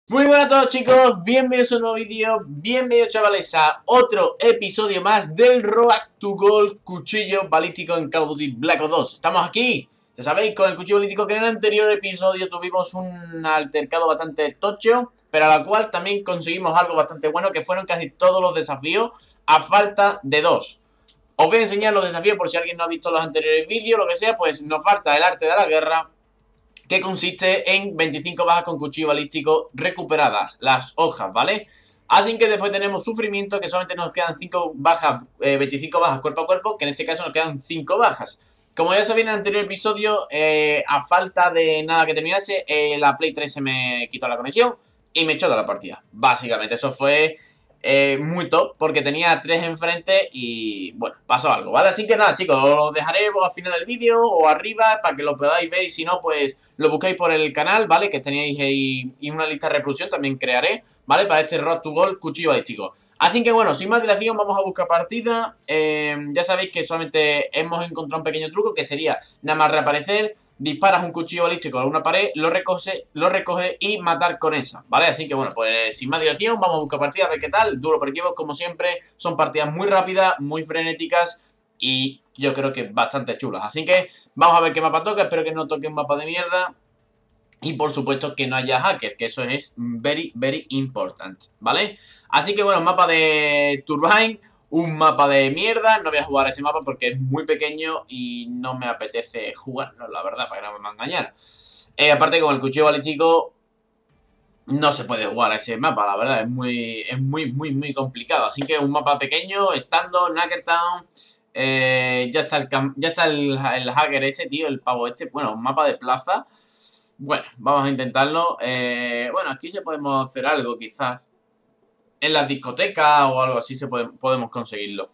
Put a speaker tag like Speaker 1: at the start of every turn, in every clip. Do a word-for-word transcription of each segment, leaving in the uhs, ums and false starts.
Speaker 1: Muy buenas a todos, chicos, bienvenidos a un nuevo vídeo, bienvenidos, chavales, a otro episodio más del Road to Gold cuchillo balístico en Call of Duty Black Ops dos. Estamos aquí, ya sabéis, con el cuchillo balístico, que en el anterior episodio tuvimos un altercado bastante tocho, pero a la cual también conseguimos algo bastante bueno, que fueron casi todos los desafíos a falta de dos. Os voy a enseñar los desafíos por si alguien no ha visto los anteriores vídeos, lo que sea. Pues nos falta el arte de la guerra, que consiste en veinticinco bajas con cuchillo balístico recuperadas, las hojas, ¿vale? Así que después tenemos sufrimiento, que solamente nos quedan cinco bajas, eh, veinticinco bajas cuerpo a cuerpo, que en este caso nos quedan cinco bajas. Como ya sabéis en el anterior episodio, eh, a falta de nada que terminase, eh, la Play tres se me quitó la conexión y me echó de la partida. Básicamente eso fue eh, muy top, porque tenía tres enfrente y bueno, pasó algo, ¿vale? Así que nada, chicos, os lo dejaré al final del vídeo o arriba para que lo podáis ver, y si no, pues lo buscáis por el canal, ¿vale? Que tenéis ahí y una lista de reproducción también crearé, ¿vale? Para este Road to Gold cuchillo balístico. Así que bueno, sin más dilación, vamos a buscar partida. eh, Ya sabéis que solamente hemos encontrado un pequeño truco, que sería nada más reaparecer, disparas un cuchillo balístico a una pared, lo recoge, lo recoge y matar con esa, ¿vale? Así que bueno, pues sin más dilación, vamos a buscar partida, a ver qué tal. Duro por equipos, como siempre. Son partidas muy rápidas, muy frenéticas y yo creo que bastante chulas. Así que vamos a ver qué mapa toca. Espero que no toque un mapa de mierda. Y por supuesto que no haya hacker, que eso es very, very important, ¿vale? Así que bueno, mapa de Turbine, un mapa de mierda. No voy a jugar ese mapa porque es muy pequeño y no me apetece jugarlo, la verdad, para que no me va a engañar. Eh, aparte, con el cuchillo balístico no se puede jugar a ese mapa, la verdad, es muy, es muy, muy, muy complicado. Así que un mapa pequeño, estando Knackertown. Eh, ya está, el, ya está el, el hacker ese, tío, el pavo este. Bueno, un mapa de plaza. Bueno, vamos a intentarlo. Eh, bueno, aquí ya podemos hacer algo, quizás. En las discotecas o algo así se puede, podemos conseguirlo.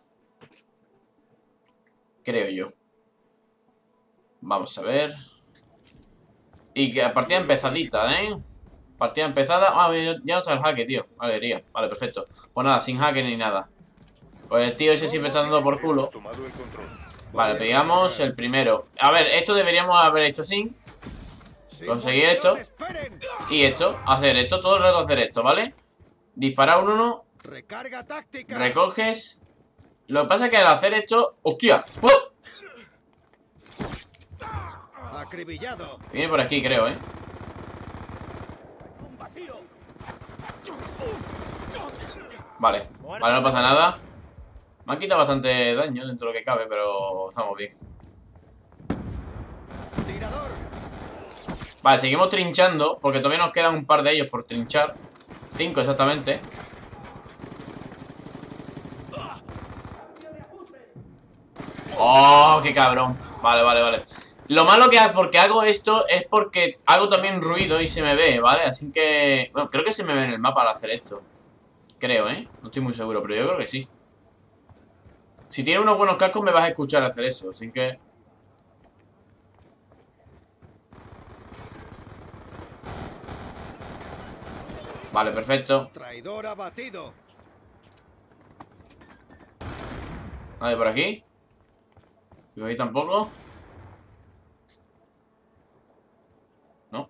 Speaker 1: Creo yo. Vamos a ver. Y que a partida empezadita, ¿eh? Partida empezada. Ah, ya, ya no está el hacker, tío. Alegría. Vale, perfecto. Pues nada, sin hacker ni nada. Pues el tío ese siempre está dando por culo. Vale, pegamos el primero. A ver, esto deberíamos haber hecho sin. Conseguir esto. Y esto. Hacer esto. Todo el rato hacer esto, ¿vale? Disparar un uno. Recoges. Lo que pasa es que al hacer esto... ¡Hostia! ¡Oh! Viene por aquí, creo, ¿eh? Vale, vale, no pasa nada. Me han quitado bastante daño dentro de lo que cabe, pero estamos bien. Vale, seguimos trinchando, porque todavía nos quedan un par de ellos por trinchar. Cinco exactamente. ¡Oh, qué cabrón! Vale, vale, vale. Lo malo que hago, porque hago esto, es porque hago también ruido y se me ve, ¿vale? Así que... Bueno, creo que se me ve en el mapa al hacer esto. Creo, ¿eh? No estoy muy seguro, pero yo creo que sí. Si tienes unos buenos cascos me vas a escuchar hacer eso, así que... Vale, perfecto.
Speaker 2: Traidor abatido.
Speaker 1: Nadie por aquí. Y por ahí tampoco. No.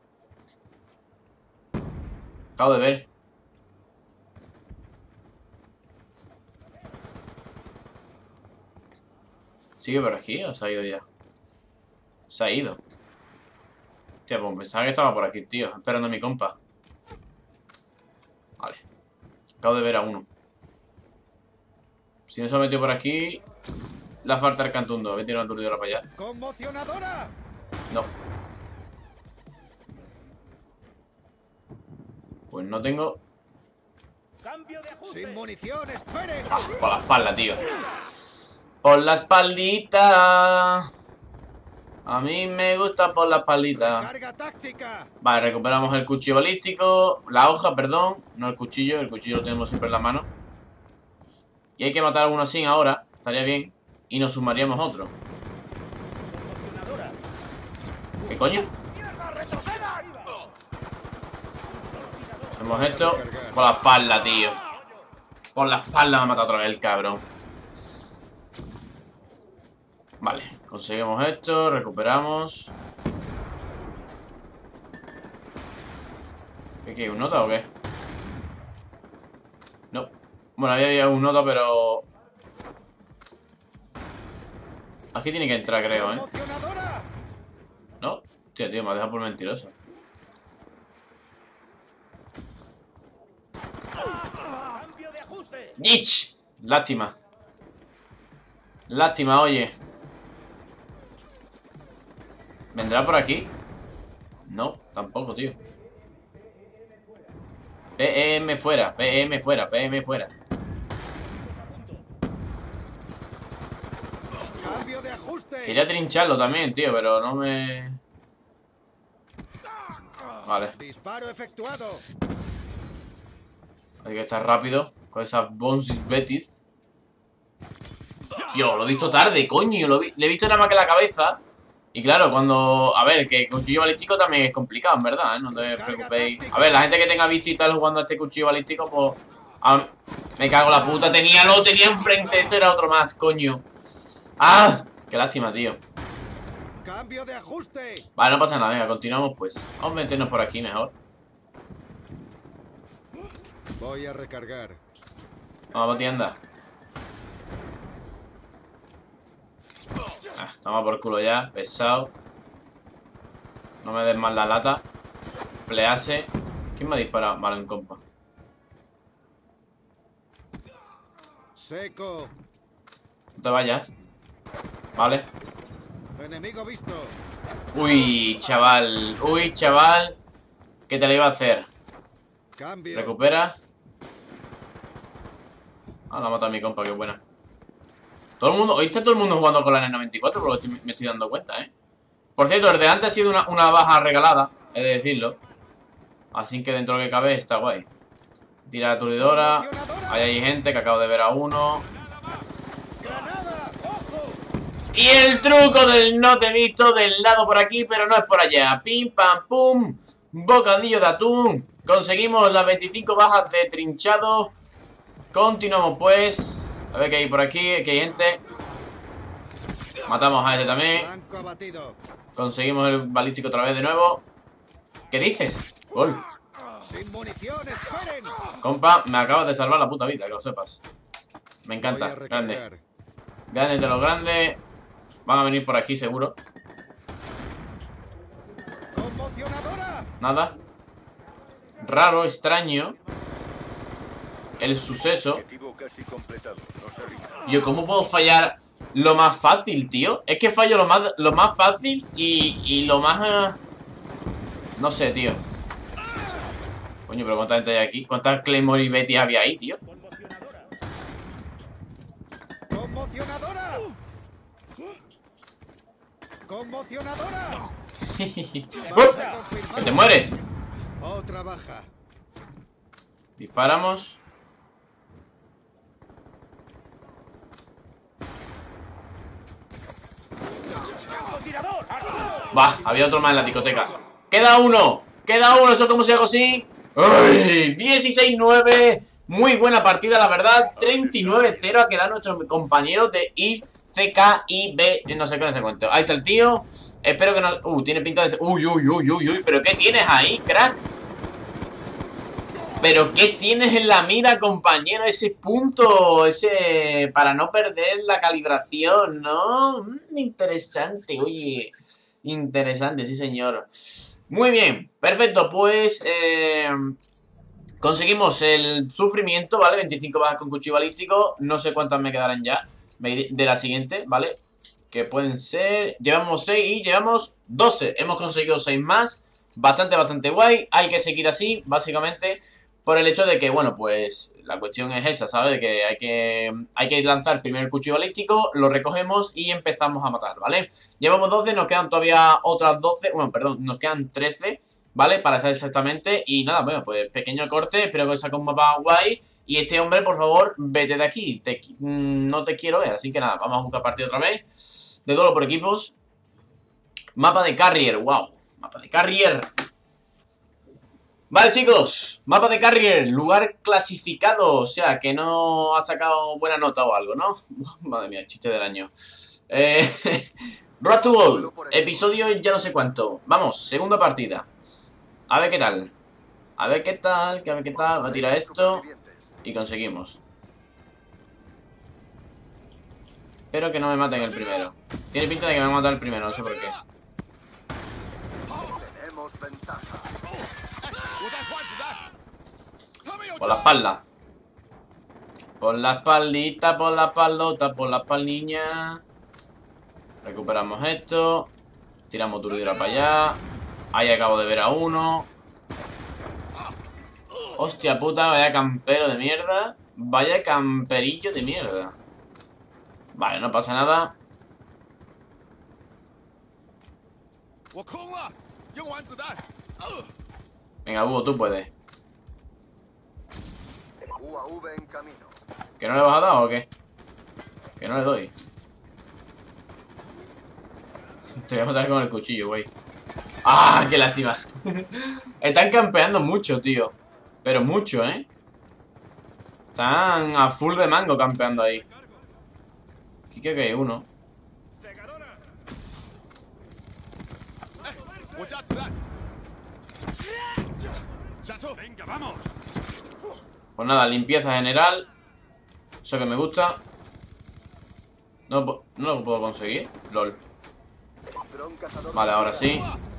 Speaker 1: Acabo de ver. ¿Sigue por aquí o se ha ido ya? Se ha ido. Hostia, pues pensaba que estaba por aquí, tío. Esperando a mi compa. Vale. Acabo de ver a uno. Si no se ha metido por aquí, le falta el cantundo. Voy a tirar una aturdidora para allá.
Speaker 2: ¡Conmocionadora!
Speaker 1: No. Pues no tengo.
Speaker 2: Sin munición, esperen.
Speaker 1: Ah, por la espalda, tío. Por la espaldita. A mí me gusta por la espaldita.
Speaker 2: Carga táctica.
Speaker 1: Vale, recuperamos el cuchillo balístico. La hoja, perdón. No el cuchillo. El cuchillo lo tenemos siempre en la mano. Y hay que matar a alguno así ahora. Estaría bien. Y nos sumaríamos otro. ¿Qué coño? Hacemos esto. Por la espalda, tío. Por la espalda me ha matado otra vez el cabrón. Vale, conseguimos esto, recuperamos. ¿Qué, qué? ¿Un nota o qué? No. Bueno, había, había un nota, pero... Aquí tiene que entrar, creo, ¿eh? No. Hostia, tío, me ha dejado por mentiroso. ¡Dich! Lástima. Lástima, oye. ¿Vendrá por aquí? No, tampoco, tío. P M fuera, P M fuera, P M fuera.
Speaker 2: Cambio de ajuste.
Speaker 1: Quería trincharlo también, tío, pero no me... Vale.
Speaker 2: Disparo efectuado.
Speaker 1: Hay que estar rápido con esas Bonsis Betis. Tío, lo he visto tarde, coño. Lo vi... Le he visto nada más que la cabeza. Y claro, cuando... A ver, que cuchillo balístico también es complicado, en verdad, ¿eh? No te preocupéis. A ver, la gente que tenga bici y tal jugando a este cuchillo balístico, pues... Ah, me cago en la puta. Tenía, lo tenía enfrente. Ese era otro más, coño. ¡Ah! Qué lástima, tío.
Speaker 2: Cambio de ajuste.
Speaker 1: Vale, no pasa nada, venga, continuamos pues. Vamos a meternos por aquí mejor.
Speaker 2: Voy a recargar.
Speaker 1: Vamos a tienda. Ah, toma por culo ya, pesado. No me des más la lata. Please. ¿Quién me ha disparado? Vale, un compa.
Speaker 2: Seco.
Speaker 1: No te vayas. Vale.
Speaker 2: Enemigo visto.
Speaker 1: Uy, chaval. Uy, chaval. ¿Qué te la iba a hacer?
Speaker 2: Cambio.
Speaker 1: ¿Recuperas? Ah, la mata a mi compa, qué buena. Todo el mundo, hoy está todo el mundo jugando con la N noventa y cuatro, por lo que estoy, me estoy dando cuenta, ¿eh? Por cierto, el de antes ha sido una, una baja regalada, he de decirlo. Así que dentro de lo que cabe está guay. Tira aturdidora. Ahí hay gente que acabo de ver a uno.
Speaker 2: Granada. Ojo.
Speaker 1: Y el truco del no te he visto del lado por aquí, pero no es por allá. Pim, pam, pum. Bocadillo de atún. Conseguimos las veinticinco bajas de trinchado. Continuamos pues. A ver qué hay por aquí, que hay gente. Matamos a este también.
Speaker 2: Blanco abatido.
Speaker 1: Conseguimos el balístico otra vez de nuevo. ¿Qué dices? Gol.
Speaker 2: Sin munición, esperen.
Speaker 1: Compa, me acabas de salvar la puta vida, que lo sepas. Me
Speaker 2: Voy
Speaker 1: encanta,
Speaker 2: a recargar.
Speaker 1: grande. Grande de los grandes. Van a venir por aquí seguro.
Speaker 2: Conmocionadora.
Speaker 1: Nada. Raro, extraño. El suceso. Yo, ¿cómo puedo fallar lo más fácil, tío? Es que fallo lo más, lo más fácil y, y lo más... Uh... No sé, tío. Coño, pero ¿cuánta gente hay aquí? ¿Cuántas Claymore y Betty había ahí, tío?
Speaker 2: Conmocionadora. Conmocionadora.
Speaker 1: ¡Que te mueres!
Speaker 2: Otra baja.
Speaker 1: Disparamos. Va, había otro más en la discoteca. ¡Queda uno! ¡Queda uno! ¿Eso cómo se hago así? ¡Ay! dieciséis nueve. Muy buena partida, la verdad. treinta y nueve cero ha quedado nuestro compañero de I C K I B. No sé qué, no sé cuánto. Ahí está el tío. Espero que no... Uh, tiene pinta de... Uy, uy, uy, uy, uy. ¿Pero qué tienes ahí, crack? ¿Pero qué tienes en la mira, compañero? Ese punto, ese... Para no perder la calibración, ¿no? Mm, interesante, oye. Interesante, sí, señor. Muy bien, perfecto, pues... Eh, conseguimos el sufrimiento, ¿vale? veinticinco bajas con cuchillo balístico. No sé cuántas me quedarán ya de la siguiente, ¿vale? Que pueden ser... Llevamos seis y llevamos doce. Hemos conseguido seis más. Bastante, bastante guay. Hay que seguir así, básicamente... Por el hecho de que, bueno, pues la cuestión es esa, ¿sabes? De que hay que hay que lanzar primero el cuchillo balístico, lo recogemos y empezamos a matar, ¿vale? Llevamos doce, nos quedan todavía otras doce, bueno, perdón, nos quedan trece, ¿vale? Para saber exactamente. Y nada, bueno, pues pequeño corte, espero que os saque un mapa guay. Y este hombre, por favor, vete de aquí, te, no te quiero ver. Así que nada, vamos a buscar partida otra vez. De duelo por equipos. Mapa de Carrier, wow, mapa de Carrier. Vale, chicos, mapa de Carrier, lugar clasificado, o sea, que no ha sacado buena nota o algo, ¿no? Madre mía, chiste del año. Eh, Road to Gold, episodio ya no sé cuánto. Vamos, segunda partida. A ver qué tal. A ver qué tal, que a ver qué tal. Voy a tirar esto. Y conseguimos. Espero que no me maten el primero. Tiene pinta de que me va a matar el primero, no sé por qué.
Speaker 2: Tenemos ventaja.
Speaker 1: Por la espalda. Por la espaldita, por la espaldota, por la espaldiña. Recuperamos esto. Tiramos turdera para allá. Ahí acabo de ver a uno. Hostia puta, vaya campero de mierda. Vaya camperillo de mierda. Vale, no pasa nada. Venga, Hugo, tú puedes.
Speaker 2: U A V en camino.
Speaker 1: ¿Que no le vas a dar o qué? Que no le doy. Te voy a matar con el cuchillo, güey. ¡Ah! ¡Qué lástima! Están campeando mucho, tío. Pero mucho, ¿eh? Están a full de mango campeando ahí. Aquí creo que hay uno.
Speaker 3: Venga, vamos.
Speaker 1: Pues nada, limpieza general. Eso que me gusta. No, po- no lo puedo conseguir. LOL.
Speaker 2: Dron cazador.
Speaker 1: Vale, ahora sí.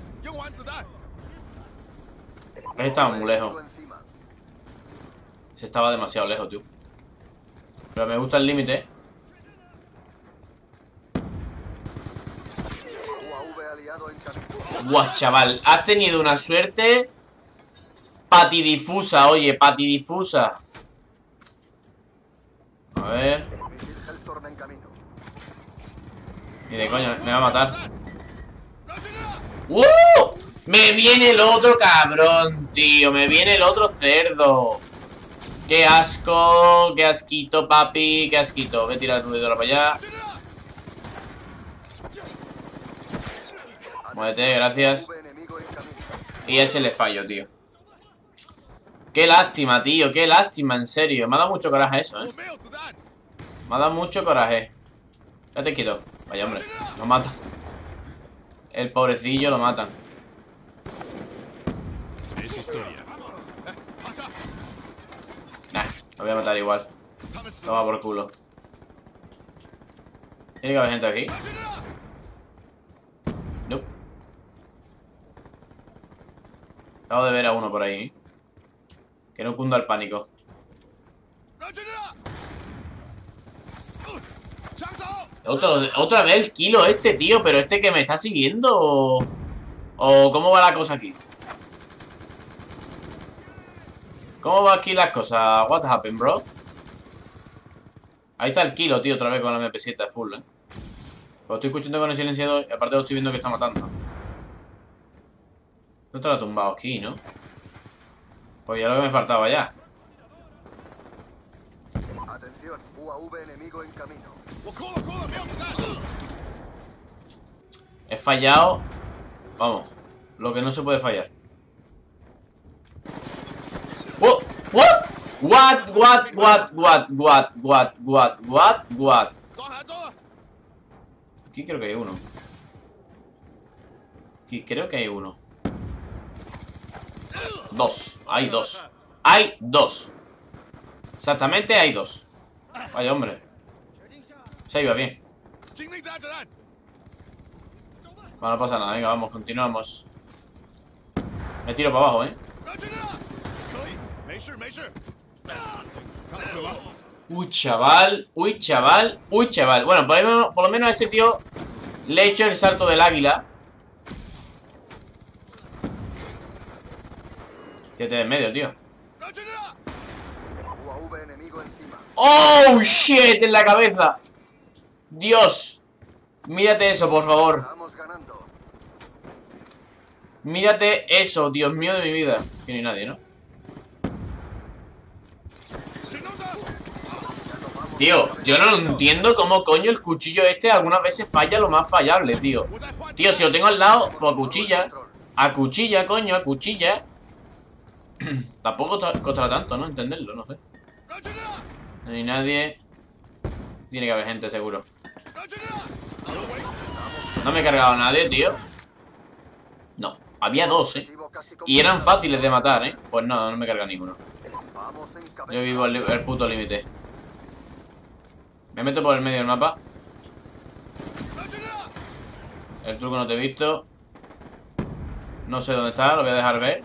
Speaker 1: Ese estaba muy lejos.
Speaker 2: Encima.
Speaker 1: Se estaba demasiado lejos, tío. Pero me gusta el límite.
Speaker 2: U A V aliado en camino.
Speaker 1: Buah, chaval. Has tenido una suerte patidifusa, oye, patidifusa. A ver.
Speaker 2: Misil Hellstorm en camino.
Speaker 1: Ni de coña, me va a matar. ¡Uh! Me viene el otro cabrón, tío. Me viene el otro cerdo. ¡Qué asco! ¡Qué asquito, papi! ¡Qué asquito! Voy a tirar tu dedo para allá. Muévete, gracias.
Speaker 2: U A V enemigo en camino.
Speaker 1: Y ese le fallo, tío. ¡Qué lástima, tío! ¡Qué lástima, en serio! Me ha dado mucho coraje eso, ¿eh? Me ha dado mucho coraje. Date quieto. Vaya, hombre. Lo matan. El pobrecillo lo matan.
Speaker 3: Es historia.
Speaker 1: Nah, lo voy a matar igual. Toma por culo. ¿Tiene que haber gente aquí? No. Acabo de ver a uno por ahí, ¿eh? Que no cunda el pánico. Otro, otra vez el kilo este, tío. Pero este que me está siguiendo o... ¿O cómo va la cosa aquí? ¿Cómo va aquí las cosas? What happened, bro? Ahí está el kilo, tío, otra vez con la M P siete full, ¿eh? Lo estoy escuchando con el silenciador y aparte lo estoy viendo que está matando. No te lo ha tumbado aquí, ¿no? Pues ya lo que me faltaba ya.
Speaker 2: Atención, U A V enemigo en camino.
Speaker 1: He fallado. Vamos, lo que no se puede fallar. What? What? What? What? What? What? What? What? What? What? What? Aquí creo que hay uno. Aquí creo que hay uno. Dos. Hay dos. Hay dos. Exactamente hay dos. Vaya, hombre. Se iba bien. Bueno, no pasa nada. Venga, vamos, continuamos. Me tiro para abajo, ¿eh? Uy, chaval. Uy, chaval. Uy, chaval. Bueno, por, ahí, por lo menos a ese tío le he hecho el salto del águila. Quédate en medio, tío.
Speaker 2: U A V enemigo encima.
Speaker 1: ¡Oh, shit! En la cabeza. Dios. Mírate eso, por favor.
Speaker 2: Estamos ganando.
Speaker 1: Mírate eso, Dios mío de mi vida. Que no hay nadie, ¿no? Tío, yo no entiendo cómo coño el cuchillo este algunas veces falla lo más fallable, tío. Tío, si lo tengo al lado, pues a cuchilla. A cuchilla, coño, a cuchilla. Tampoco costará tanto, ¿no? Entenderlo, no sé. No hay nadie. Tiene que haber gente, seguro. No me he cargado a nadie, tío. No, Había dos, ¿eh? Y eran fáciles de matar, ¿eh? Pues no, no me carga ninguno.
Speaker 2: Vamos en cabeza.
Speaker 1: Yo vivo el, el puto límite. Me meto por el medio del mapa. El truco no te he visto. No sé dónde está, lo voy a dejar ver.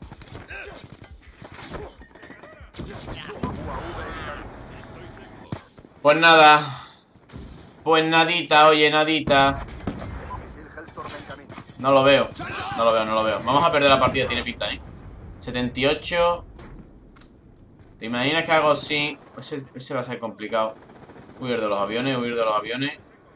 Speaker 1: Pues nada. Pues nadita, oye, nadita.
Speaker 2: Misil Hellstorm en camino.
Speaker 1: No lo veo. No lo veo, no lo veo. Vamos a perder la partida, tiene pinta, ¿eh? setenta y ocho. ¿Te imaginas que hago así? Ese, ese va a ser complicado. Huir de los aviones, huir de los aviones.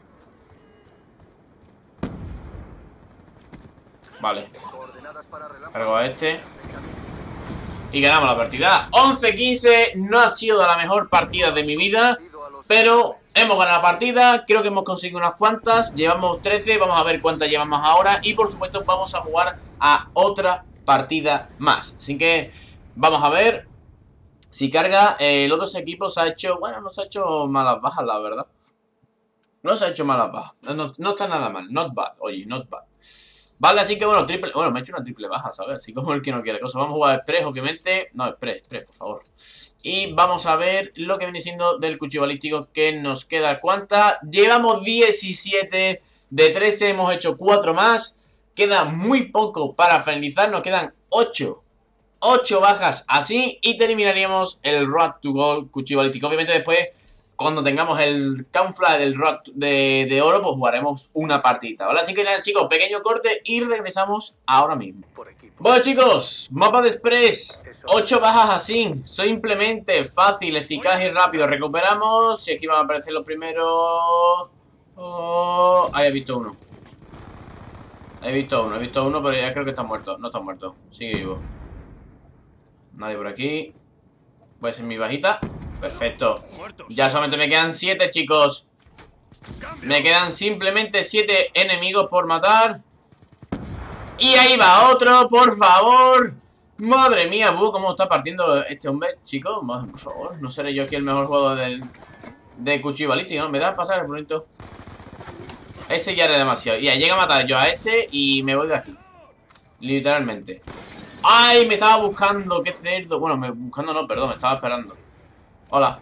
Speaker 1: Vale.
Speaker 2: Coordenadas para relámpago.
Speaker 1: Cargo a este. Y ganamos la partida. once quince. No ha sido la mejor partida de mi vida, pero hemos ganado la partida. Creo que hemos conseguido unas cuantas. Llevamos trece. Vamos a ver cuántas llevamos ahora. Y por supuesto vamos a jugar a otra partida más. Así que vamos a ver si carga. eh, El otro equipo se ha hecho... Bueno, no se ha hecho malas bajas, la verdad. No se ha hecho malas bajas. No, no está nada mal. Not bad. Oye, not bad. Vale, así que bueno, triple... Bueno, me he hecho una triple baja, ¿sabes? Así como el que no quiere cosas. Vamos a jugar Express, obviamente. No, Express, Express, por favor. Y vamos a ver lo que viene siendo del cuchillo balístico que nos queda. ¿Cuántas? Llevamos diecisiete. De trece hemos hecho cuatro más. Queda muy poco para finalizar. Nos quedan ocho. ocho bajas así. Y terminaríamos el Road to Gold cuchillo balístico. Obviamente después, cuando tengamos el camuflaje del Road de, de oro, pues jugaremos una partida, ¿vale? Así que nada, chicos, pequeño corte y regresamos ahora mismo.
Speaker 2: Por equipo.
Speaker 1: Bueno, chicos, mapa de Express. ocho bajas así. Simplemente fácil, eficaz y rápido. Recuperamos. Y aquí van a aparecer los primeros. Oh, ahí he visto uno. He visto uno, he visto uno, pero ya creo que está muerto. No está muerto, sigue vivo. Nadie por aquí. Voy a hacer mi bajita. Perfecto. Ya solamente me quedan siete, chicos. Me quedan simplemente siete enemigos por matar. Y ahí va otro, por favor. Madre mía, buh, cómo está partiendo este hombre, chicos. Por favor, no seré yo aquí el mejor jugador del de cuchillo balístico, ¿no? Me da a pasar el bonito. Ese ya era demasiado. Ya llega a matar yo a ese y me voy de aquí. Literalmente. ¡Ay! Me estaba buscando, qué cerdo. Bueno, me, buscando no, perdón, me estaba esperando. Hola.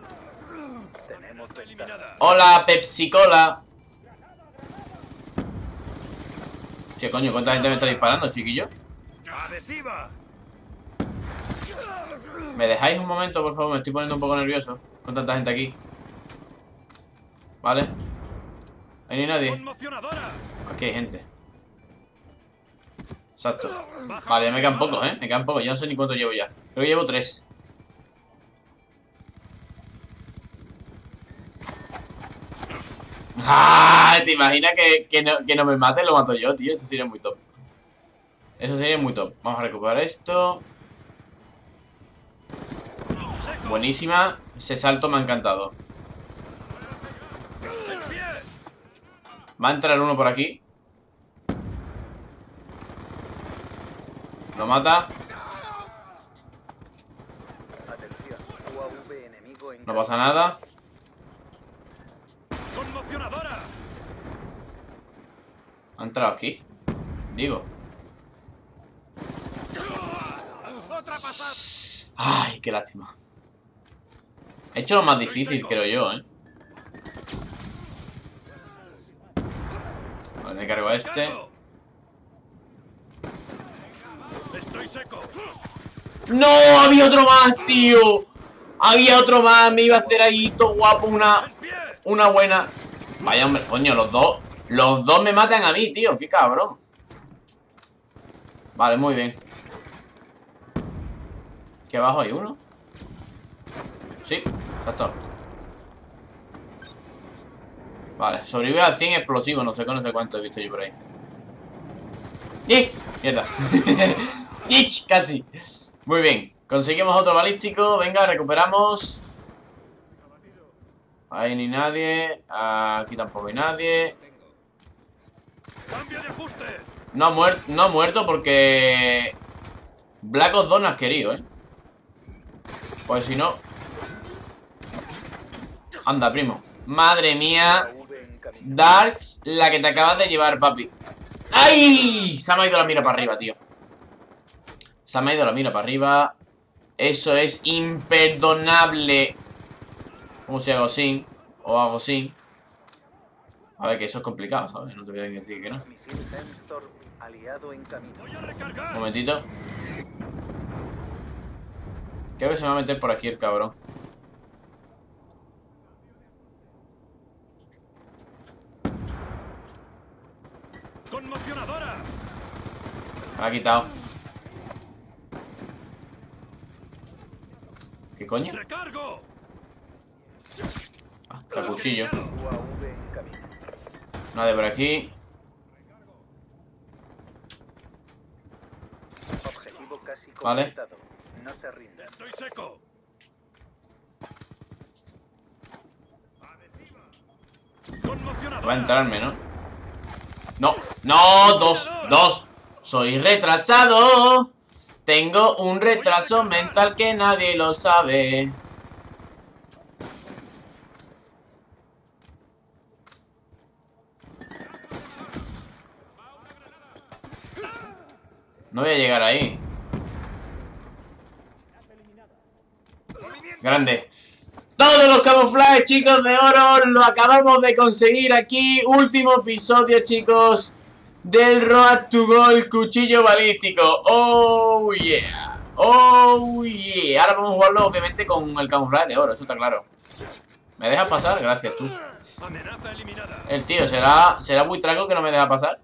Speaker 1: Hola, Pepsi Cola. Che, coño, ¿cuánta gente me está disparando, chiquillo? ¿Me dejáis un momento, por favor? Me estoy poniendo un poco nervioso con tanta gente aquí. Vale. Ahí no hay nadie. Aquí hay gente. Exacto. Vale, ya me quedan pocos, ¿eh? Me quedan pocos. Yo no sé ni cuántos llevo ya. Creo que llevo tres. ¡Ah! ¿Te imaginas que, que, no, que no me mate? Lo mato yo, tío. Eso sería muy top. Eso sería muy top. Vamos a recuperar esto. Buenísima. Ese salto me ha encantado. Va a entrar uno por aquí. Lo mata. No pasa nada. Ha entrado aquí. Digo. Ay, qué lástima. He hecho lo más difícil, creo yo, ¿eh? Vale, me cargo a este. ¡No! ¡Había otro más, tío! Había otro más. Me iba a hacer ahí todo guapo una... Una buena... Vaya, hombre, coño, los dos... Los dos me matan a mí, tío. ¡Qué cabrón! Vale, muy bien. ¿Aquí abajo hay uno? Sí, exacto. Vale, sobrevive al cien explosivo. No sé qué, no sé cuánto he visto yo por ahí. ¡Y! Mierda. ¡Ich! Casi. Muy bien. Conseguimos otro balístico. Venga, recuperamos. Ahí ni nadie. Aquí tampoco hay nadie. No ha muerto, no ha muerto porque Black Ops dos no has querido, ¿eh? Pues si no... Anda, primo. Madre mía. Darks, la que te acabas de llevar, papi. ¡Ay! ¡Ay! Se me ha ido la mira para arriba, tío. Se me ha ido la mira para arriba. Eso es imperdonable. ¿Cómo se hago así? O hago así. A ver, que eso es complicado, ¿sabes? No te voy a decir que no.
Speaker 2: Misil Hellstorm aliado en camino.
Speaker 3: Voy a recargar.
Speaker 1: Un momentito. Creo que se me va a meter por aquí el cabrón.
Speaker 3: Conmocionadora.
Speaker 1: Me la ha quitado. ¿Qué coño?
Speaker 3: Recargo.
Speaker 1: Ah, el cuchillo.
Speaker 2: U A V en camino.
Speaker 1: Nada por aquí.
Speaker 2: Objetivo casi
Speaker 1: Vale.
Speaker 2: completado. No se rinda.
Speaker 3: Estoy seco. Conmocionadora.
Speaker 1: Va a entrarme, ¿no? No, no, dos, dos. Soy retrasado. Tengo un retraso mental que nadie lo sabe. No voy a llegar ahí. Grande. Todos los camuflajes, chicos, de oro lo acabamos de conseguir aquí. Último episodio, chicos, del Road to Gold Cuchillo Balístico. Oh, yeah. Oh, yeah. Ahora vamos a jugarlo, obviamente, con el camuflaje de oro, eso está claro. ¿Me dejas pasar? Gracias, tú.
Speaker 3: Amenaza eliminada.
Speaker 1: El tío, ¿será, será muy trago que no me deja pasar?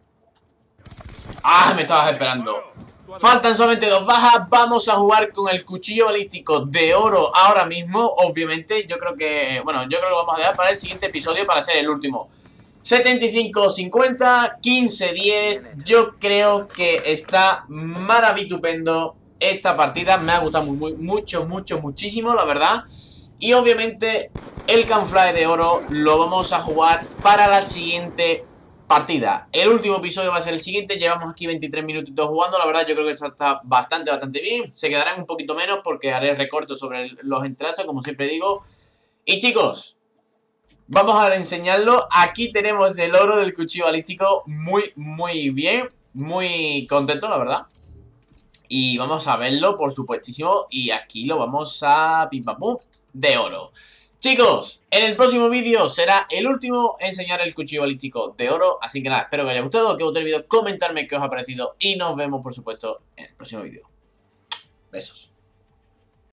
Speaker 1: ¡Ah! Me estabas esperando. Faltan solamente dos bajas. Vamos a jugar con el cuchillo balístico de oro ahora mismo. Obviamente, yo creo que... Bueno, yo creo que lo vamos a dejar para el siguiente episodio, para ser el último. setenta y cinco cincuenta, quince diez. Yo creo que está maravitupendo esta partida. Me ha gustado muy, muy, mucho, mucho, muchísimo, la verdad. Y obviamente el camuflaje de oro lo vamos a jugar para la siguiente partida. El último episodio va a ser el siguiente. Llevamos aquí veintitrés minutitos jugando. La verdad yo creo que esto está bastante, bastante bien. Se quedarán un poquito menos porque haré recortes sobre los entratos, como siempre digo. Y chicos, vamos a enseñarlo. Aquí tenemos el oro del cuchillo balístico. Muy, muy bien. Muy contento, la verdad. Y vamos a verlo, por supuestísimo. Y aquí lo vamos a pim pam pum de oro. Chicos, en el próximo vídeo será el último enseñar el cuchillo balístico de oro. Así que nada, espero que os haya gustado, que os guste el vídeo, comentarme qué os ha parecido. Y nos vemos, por supuesto, en el próximo vídeo. Besos.